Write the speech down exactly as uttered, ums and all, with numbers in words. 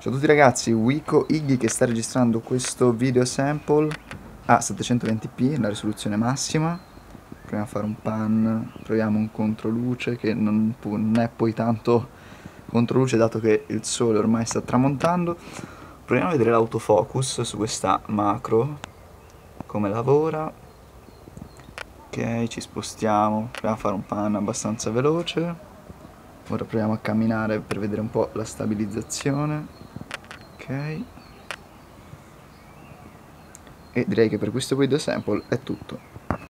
Ciao a tutti ragazzi, Wiko Iggy che sta registrando questo video sample a settecentoventi p, la risoluzione massima. Proviamo a fare un pan, proviamo un controluce che non, non è poi tanto controluce dato che il sole ormai sta tramontando. Proviamo a vedere l'autofocus su questa macro, come lavora. Ok, ci spostiamo, proviamo a fare un pan abbastanza veloce. Ora proviamo a camminare per vedere un po' la stabilizzazione. Ok. E direi che per questo video sample è tutto.